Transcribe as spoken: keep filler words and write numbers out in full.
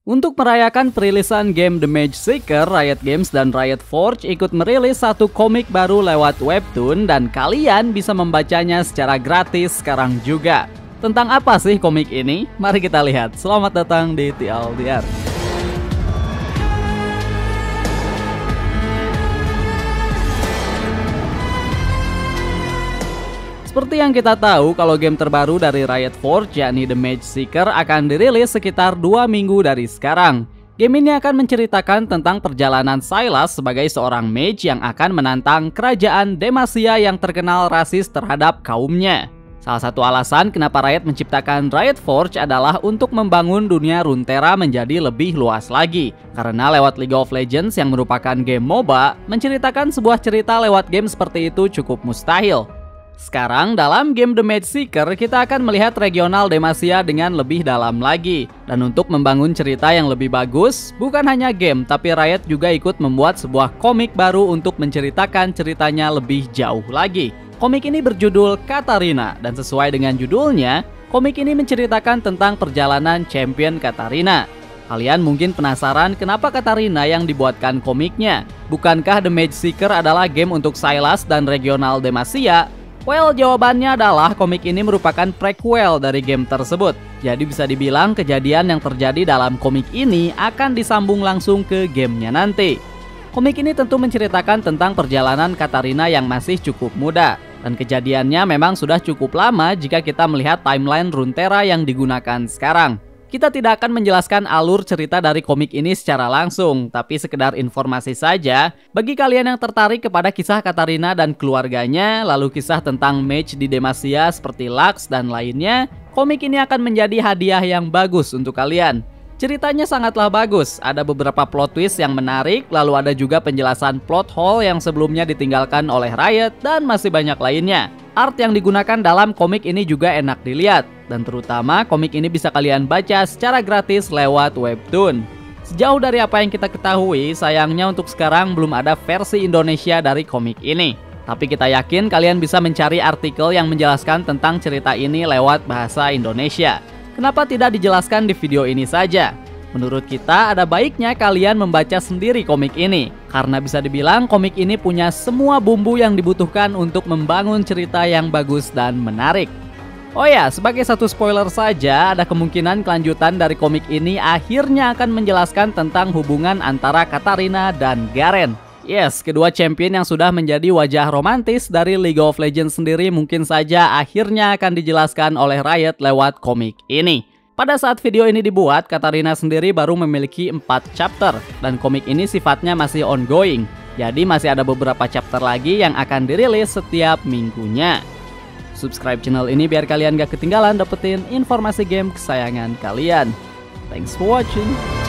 Untuk merayakan perilisan game The Mage Seeker, Riot Games dan Riot Forge ikut merilis satu komik baru lewat webtoon dan kalian bisa membacanya secara gratis sekarang juga. Tentang apa sih komik ini? Mari kita lihat. Selamat datang di T L D R. Seperti yang kita tahu, kalau game terbaru dari Riot Forge yakni The Mage Seeker akan dirilis sekitar dua minggu dari sekarang. Game ini akan menceritakan tentang perjalanan Sylas sebagai seorang mage yang akan menantang kerajaan Demacia yang terkenal rasis terhadap kaumnya. Salah satu alasan kenapa Riot menciptakan Riot Forge adalah untuk membangun dunia Runeterra menjadi lebih luas lagi. Karena lewat League of Legends yang merupakan game MOBA, menceritakan sebuah cerita lewat game seperti itu cukup mustahil. Sekarang dalam game The Mage Seeker kita akan melihat regional Demacia dengan lebih dalam lagi. Dan untuk membangun cerita yang lebih bagus, bukan hanya game tapi Riot juga ikut membuat sebuah komik baru untuk menceritakan ceritanya lebih jauh lagi. Komik ini berjudul Katarina dan sesuai dengan judulnya, komik ini menceritakan tentang perjalanan champion Katarina. Kalian mungkin penasaran kenapa Katarina yang dibuatkan komiknya? Bukankah The Mage Seeker adalah game untuk Sylas dan regional Demacia? Well, jawabannya adalah komik ini merupakan prequel dari game tersebut. Jadi bisa dibilang kejadian yang terjadi dalam komik ini akan disambung langsung ke gamenya nanti. Komik ini tentu menceritakan tentang perjalanan Katarina yang masih cukup muda. Dan kejadiannya memang sudah cukup lama jika kita melihat timeline Runeterra yang digunakan sekarang. Kita tidak akan menjelaskan alur cerita dari komik ini secara langsung, tapi sekedar informasi saja. Bagi kalian yang tertarik kepada kisah Katarina dan keluarganya, lalu kisah tentang mage di Demacia seperti Lux dan lainnya, komik ini akan menjadi hadiah yang bagus untuk kalian. Ceritanya sangatlah bagus, ada beberapa plot twist yang menarik, lalu ada juga penjelasan plot hole yang sebelumnya ditinggalkan oleh Riot, dan masih banyak lainnya. Art yang digunakan dalam komik ini juga enak dilihat, dan terutama komik ini bisa kalian baca secara gratis lewat webtoon. Sejauh dari apa yang kita ketahui, sayangnya untuk sekarang belum ada versi Indonesia dari komik ini. Tapi kita yakin kalian bisa mencari artikel yang menjelaskan tentang cerita ini lewat bahasa Indonesia. Kenapa tidak dijelaskan di video ini saja? Menurut kita ada baiknya kalian membaca sendiri komik ini, karena bisa dibilang komik ini punya semua bumbu yang dibutuhkan untuk membangun cerita yang bagus dan menarik. Oh ya, sebagai satu spoiler saja, ada kemungkinan kelanjutan dari komik ini akhirnya akan menjelaskan tentang hubungan antara Katarina dan Garen. Yes, kedua champion yang sudah menjadi wajah romantis dari League of Legends sendiri mungkin saja akhirnya akan dijelaskan oleh Riot lewat komik ini. Pada saat video ini dibuat, Katarina sendiri baru memiliki empat chapter, dan komik ini sifatnya masih ongoing. Jadi masih ada beberapa chapter lagi yang akan dirilis setiap minggunya. Subscribe channel ini biar kalian gak ketinggalan dapetin informasi game kesayangan kalian. Thanks for watching.